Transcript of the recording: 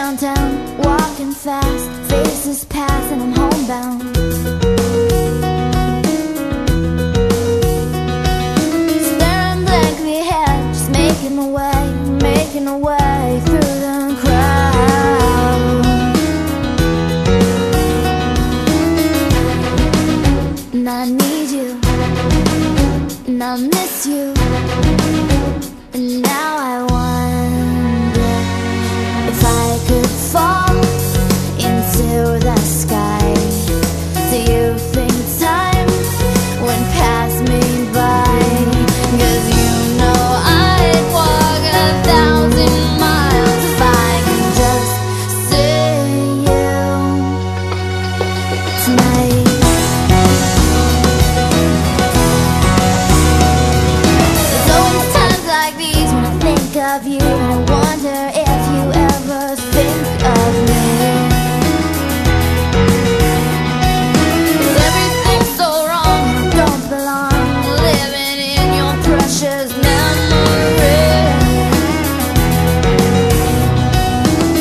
downtown, walking fast, faces pass and I'm homebound. Staring blankly ahead, just making a way through the crowd. And I need you, and I miss you, and now I wonder if I could fall into the sky. Do you think time would pass me by? 'Cause you know I'd walk 1,000 miles if I could just see you tonight. There's always times like these when I think of you.